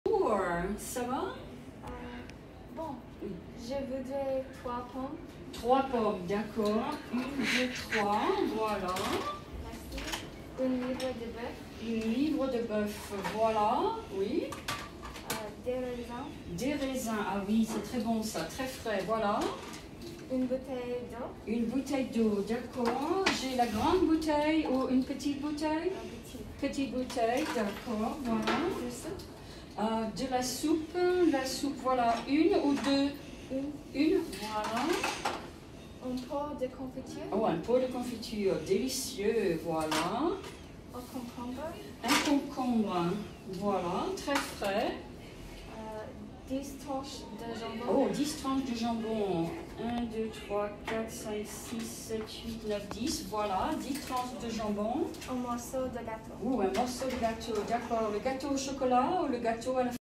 Ça va? Bon, je voudrais 3 pommes. 3 pommes, d'accord. 1, 2, 3, voilà. Merci. Une livre de bœuf. Une livre de bœuf, voilà, oui. Des raisins. Des raisins, ah oui, c'est très bon ça, très frais, voilà. Une bouteille d'eau. Une bouteille d'eau, d'accord. J'ai la grande bouteille ou une petite bouteille? Petite bouteille, d'accord, voilà. De soupe. De la soupe, voilà, 1 ou 2? Une, voilà. Un pot de confiture. Oh, un pot de confiture, délicieux, voilà. Un concombre. Un concombre, voilà, très frais. 10 tranches de jambon. Oh, 10 tranches de jambon. 1, 2, 3, 4, 5, 6, 7, 8, 9, 10. Voilà, 10 tranches de jambon. Un morceau de gâteau. Ou un morceau de gâteau, d'accord. Le gâteau au chocolat ou le gâteau à la